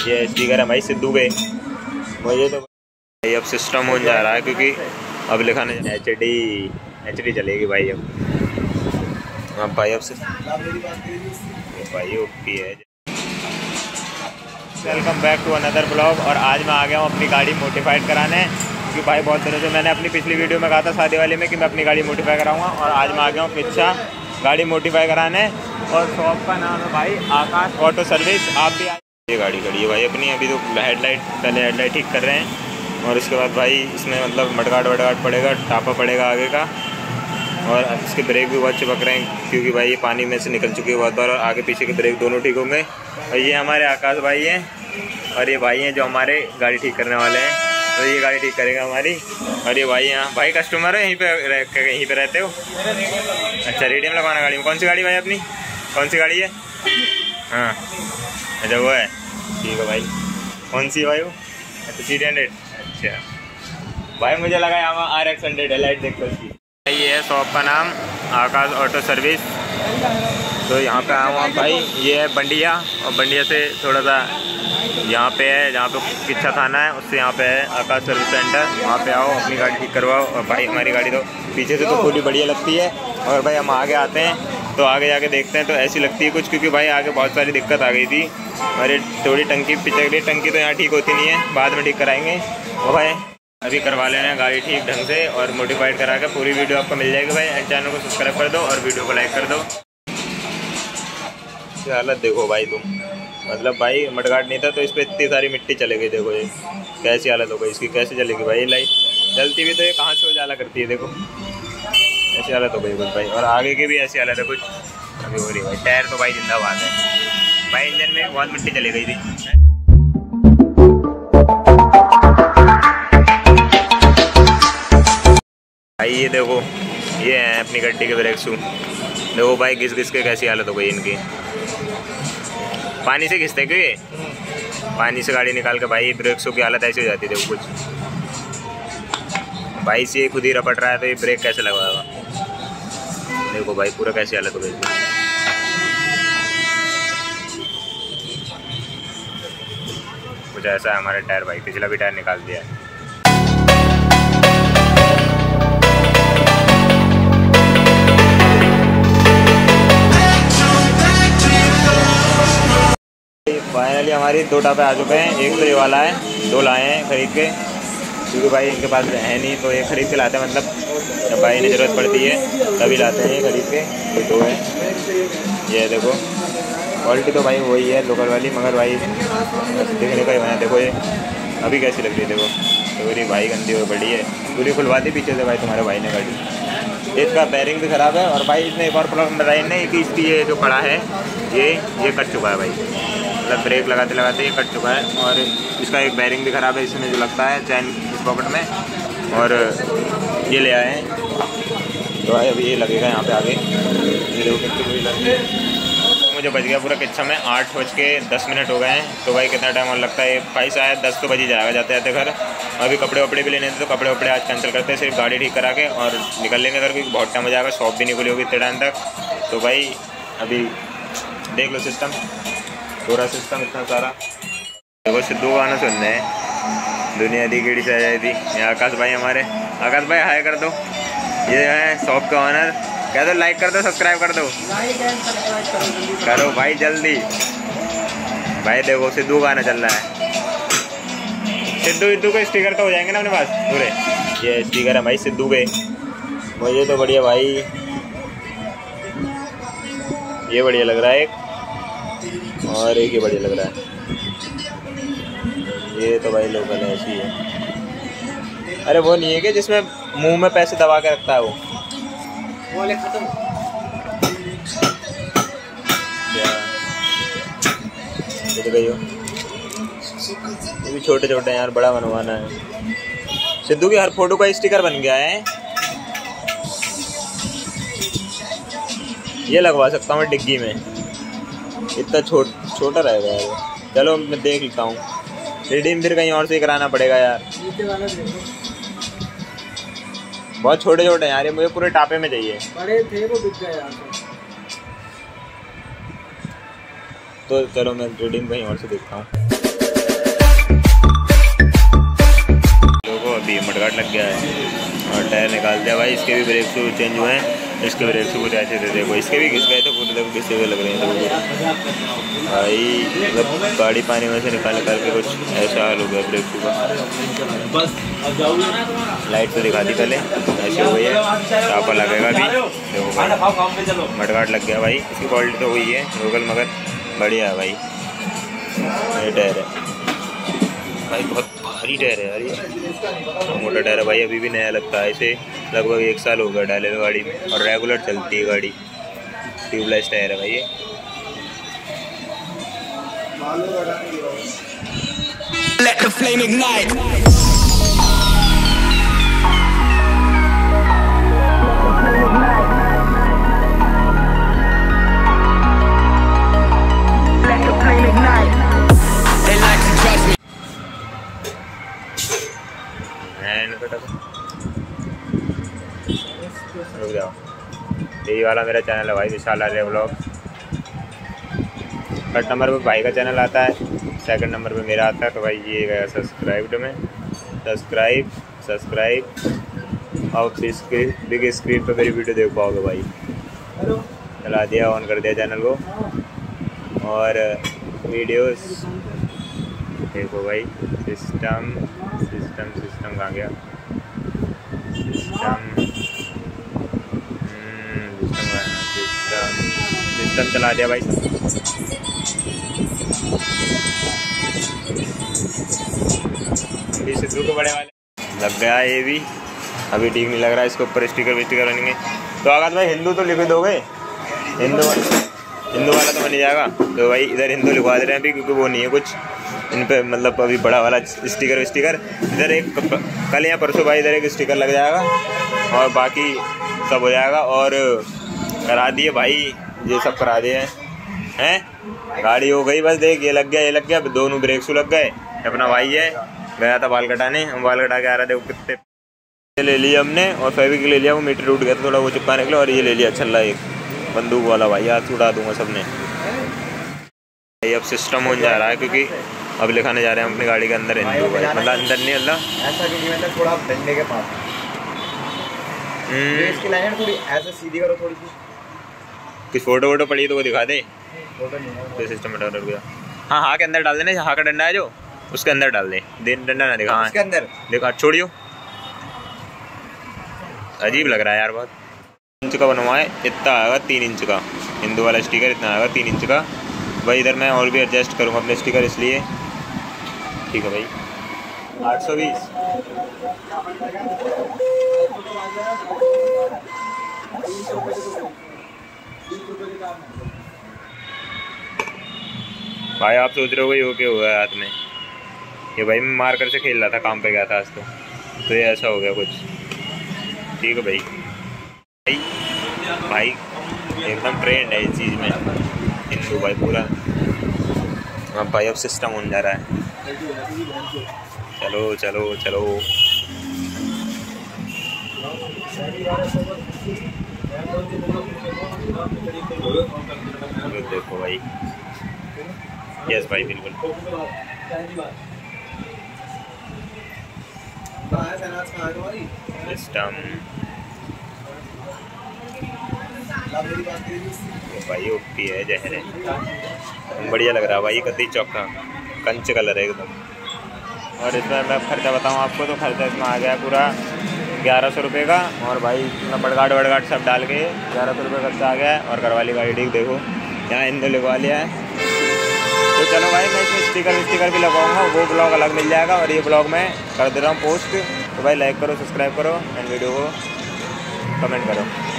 ये स्पीकर है भाई सिद्धू के। मुझे तो भाई अब सिस्टम हो जा रहा है क्योंकि अब लिखा नहीं HD चलेगी भाई अब भाई अब से भाई ओपी है। Welcome back to another blog. और आज मैं आ गया हूँ अपनी गाड़ी मोडिफाइड कराने क्योंकि भाई बहुत दिनों से मैंने अपनी पिछली वीडियो में कहा था शादी वाले में कि मैं अपनी गाड़ी मोडिफाई कराऊंगा और आज मैं आ गया हूँ पिच्छा गाड़ी मोडिफाई कराने। और शॉप का नाम है भाई आकाश ऑटो सर्विस। आप भी ये गाड़ी खड़ी है भाई अपनी। अभी तो पहले हेडलाइट ठीक कर रहे हैं और उसके बाद भाई इसमें मतलब मडगाट पड़ेगा, टापा पड़ेगा आगे का। और इसके ब्रेक भी बहुत चिपक रहे हैं क्योंकि भाई ये पानी में से निकल चुकी है बहुत बार। और आगे पीछे के ब्रेक दोनों ठीक होंगे। और ये हमारे आकाश भाई हैं और ये भाई हैं जो हमारे गाड़ी ठीक करने वाले हैं। तो ये गाड़ी ठीक करेगा हमारी। और ये भाई यहाँ भाई कस्टमर है, यहीं पे रहते हो? अच्छा, रेडियम लगवाना गाड़ी में। कौन सी गाड़ी भाई अपनी? कौन सी गाड़ी है? हाँ अच्छा वो है, ठीक है भाई। कौन सी भाई वो? अच्छा C100। अच्छा भाई मुझे लगा यहाँ RX 100 है, लाइट देखो इसकी। ये है शॉप का नाम आकाश ऑटो सर्विस। तो यहाँ पे आया हूँ भाई। ये है बंडिया और बंडिया से थोड़ा सा यहाँ पे है जहाँ पे किच्छा थाना है, उससे यहाँ पे है आकाश सर्विस सेंटर। वहाँ पे आओ, अपनी गाड़ी ठीक करवाओ। और भाई हमारी गाड़ी तो पीछे से तो पूरी बढ़िया लगती है। और भाई हम आगे आते हैं तो आगे जाके देखते हैं तो ऐसी लगती है कुछ, क्योंकि भाई आगे बहुत सारी दिक्कत आ गई थी। अरे थोड़ी टंकी पिछली टंकी तो यहाँ ठीक होती नहीं है, बाद में ठीक कराएंगे। और भाई अभी करवा लेना गाड़ी ठीक ढंग से और मोडिफाइड करा के पूरी वीडियो आपको मिल जाएगी भाई। चैनल को सब्सक्राइब कर दो और वीडियो को लाइक कर दो। हालत देखो भाई तुम, मतलब भाई मडगार्ड नहीं था तो इस पर इतनी सारी मिट्टी चले गई। देखो ये कैसी हालत हो गई इसकी, कैसे चलेगी भाई। लाइट जलती भी तो ये कहाँ से उजाला करती है, देखो ऐसी हालत हो गई कुछ भाई। और आगे की भी ऐसी हालत है कुछ अभी हो रही है भाई। टायर तो भाई जिंदाबाद है भाई, इंजन में बहुत मिट्टी चली गई थी। भाई ये देखो, ये हैं अपनी गड्डी के ब्रेक शू। देखो भाई घिस के कैसी हालत हो गई इनकी। पानी से घिसते क्यों ये? पानी से गाड़ी निकाल के भाई ब्रेक शू की हालत ऐसी हो जाती है। देखो कुछ भाई से खुद ही रपट रहा है तो ये ब्रेक कैसे लगवाएगा। देखो भाई पूरा कैसी हालत हो गई। कुछ ऐसा है हमारे टायर भाई, पिछला भी टायर निकाल दिया है। फाइनली हमारी 2 टापे आ चुके हैं। एक तो ये वाला है, 2 लाए हैं खरीद के क्योंकि भाई इनके पास है नहीं तो ये खरीद के लाते हैं। मतलब जब भाई इन्हें ज़रूरत पड़ती है तभी लाते हैं ये खरीद के। तो 2 है, ये देखो क्वालिटी तो भाई वही है लोकल वाली, मगर भाई देखने का ही बना। देखो ये अभी कैसी लग रही है, देखो पूरी भाई गंदी हो बड़ी है, पूरी खुलवा दी पीछे से भाई तुम्हारे भाई ने गाड़ी। इसका बैरिंग भी ख़राब है। और भाई इसने एक और प्रॉब्लम बताई नहीं कि इसकी ये जो कड़ा है ये कट चुका है भाई, मतलब ब्रेक लगाते लगाते ये कट चुका है। और इसका एक बैरिंग भी ख़राब है इसमें जो लगता है चैन इस पॉकेट में। और ये ले आए हैं तो भाई अभी ये लगेगा यहाँ पे आगे। ये देखो कितनी बुरी लगती है। मुझे बच गया पूरा किच्छा में 8:10 हो गए हैं। तो भाई कितना टाइम और लगता है भाई? शायद 10 तो बज ही जाएगा जाते जाते घर। अभी कपड़े वपड़े भी लेने थे तो कपड़े वपड़े आज कैंसिल करते हैं, सिर्फ गाड़ी ठीक करा के और निकल लेंगे घर, क्योंकि बहुत टाइम हो जाएगा। शॉप भी नहीं खुली होगी इतने टाइम तक। तो भाई अभी देख लो सिस्टम, पूरा सिस्टम इतना सारा। देखो सिद्धू गाना सुनने हैं, दुनिया दी कीड़ी से आ जाए थी। ये आकाश भाई हमारे। आकाश भाई हाय कर दो। ये है शॉप का ऑनर, कह दो लाइक कर दो सब्सक्राइब कर दो। करो भाई जल्दी। भाई देखो सिद्धू गाना चल रहा है। सिद्धू के स्टिकर तो हो जाएंगे ना अपने पास पूरे। ये स्टिकर है भाई सिद्धू के। मुझे तो बढ़िया भाई ये बढ़िया लग रहा है एक, और एक ही बढ़िया लग रहा है। ये तो भाई लोकल है, ऐसी है। अरे वो नहीं है कि जिसमें मुंह में पैसे दबा के रखता है वो वाले खत्म। ये तो गई हो, ये भी छोटे छोटे हैं यार, बड़ा बनवाना है। सिद्धू की हर फोटो का स्टिकर बन गया है। ये लगवा सकता हूँ मैं डिग्गी में, इतना छोटा रहेगा यार। चलो मैं देख लेता हूँ। रिडीम फिर कहीं और से कराना पड़ेगा यार। बहुत छोटे छोटे हैं यार, ये मुझे पूरे टापे में चाहिए। बड़े थे वो बिक गए यार। तो चलो मैं रिडीम कहीं और से देखता हूँ। भी मडगार्ड लग गया है। और टायर निकाल दिया भाई, इसके भी ब्रेक शू चेंज हुए हैं, इसके ब्रेक शू कुछ ऐसे थे देखो, इसके भी घिस गए थे पूरे, देखो घिसे हुए लग रहे हैं देखो भाई, मतलब गाड़ी पानी में से निकाल करके कुछ ऐसा हाल हो गया ब्रेक शू का। लाइट तो दिखा दी पहले, ऐसे हो गई है, चापा लगेगा भी देखो भाई, मडगार्ड लग गया भाई। इसकी क्वालिटी तो हुई है लोकल मगर बढ़िया है भाई। ये टायर है भाई, बहुत भारी टायर है यार, ये मोटा टायर है भाई, अभी भी नया लगता है। इसे लगभग 1 साल हो गया डाले हुए गाड़ी में, और रेगुलर चलती है गाड़ी। ट्यूबलेस टायर है भाई ये। Let the flame ignite. Let the flame ignite. They like to judge me. रुक जाओ, यही वाला मेरा चैनल है भाई, Vishal Arya vlog. First number पे भाई का चैनल आता है, सेकंड नंबर पे मेरा आता है। तो भाई ये गया सब्सक्राइब्ड में, सब्सक्राइब और बिग स्क्रीन पे मेरी वीडियो देख पाओगे भाई। चला दिया, ऑन कर दिया चैनल को, और वीडियोस देखो भाई। सिस्टम कहाँ गया, सिस्टम चला दिया भाई। सिद्धू को बड़े वाले लग गया, ये भी अभी ठीक नहीं लग रहा है, इसके ऊपर स्टिकर बनेंगे। तो आकाश भाई हिंदू तो लिख दोगे, हिंदू वाला तो बन जाएगा। तो भाई इधर हिंदू लिखवा दे रहे हैं अभी, क्योंकि वो नहीं है कुछ इन पे, मतलब अभी बड़ा वाला स्टिकर इधर एक कल या परसों भाई इधर एक स्टिकर लग जाएगा, और बाकी सब हो जाएगा। और करा दिए भाई, ये सब करा दिए हैं, गाड़ी हो गई बस। देख ये लग गया, दोनों ब्रेक शू लग गए। अपना भाई है, गया था बाल कटाने, हम बाल कटा के आ रहे थे, कितने ले लिया हमने, और फेविक ले लिया, वो मीटर टूट गया था थोड़ा, वो चिपकाने के लिए। और ये ले लिया छल्ला एक बंदूक वाला भाई, हाथ उड़ा दूंगा सबने। ये अब सिस्टम हो जा रहा है, क्योंकि अब लिखाने जा रहे हैं अपनी गाड़ी के अंदर हिंदू भाई, मतलब अंदर नहीं, अल्लाह ऐसा कि मतलब थोड़ा डंडे के पास इसकी लाइन थोड़ी ऐसे सीधी करो थोड़ी सी। कुछ फोटो पड़ी तो वो दिखा दे, फोटो नहीं है तो सिस्टम में डाल गया। हाँ के अंदर डाल देना, हाँ का डंडा है जो, उसके अंदर डाल दे, डंडा ना दिखा, उसके अंदर देखा, छोड़ियो। अजीब लग रहा है यार बहुत। इंच का बनवा है, इतना आएगा 3 इंच का हिंदू वाला स्टिकर, इतना आएगा 3 इंच का भाई। इधर मैं और भी एडजस्ट करूँगा अपने स्टिकर, इसलिए ठीक है भाई। 820 भाई। आप सोच रहे हो ये ओके हुआ है हाथ में, ये भाई मैं मार्कर से खेल रहा था, काम पे गया था आज, तो ये ऐसा हो गया कुछ। ठीक है भाई, भाई एकदम ट्रेंड है इस चीज़ में हिंदू भाई पूरा। हाँ भाई अब सिस्टम हो जा रहा है, चलो चलो चलो। देखो भाई, यस भाई बिल्कुल। सिस्टम भाई ओपी है, जहर है, बढ़िया लग रहा है भाई। कद्दी चौका कंच कलर है एकदम। और इसमें मैं खर्चा बताऊँ आपको, तो खर्चा इसमें आ गया पूरा 1100 रुपये का। और भाई इसमें बड़गाट सब डाल के 1100 रुपये खर्चा आ गया है। और घरवाली गाड़ी ठीक देखो, यहाँ इंदो लिखवा लिया है। तो चलो भाई मैं इसमें स्टिकर भी लगाऊंगा, वो ब्लॉग अलग मिल जाएगा, और ये ब्लॉग मैं कर दे रहा हूँ पोस्ट। तो भाई लाइक करो, सब्सक्राइब करो, एंड वीडियो को कमेंट करो।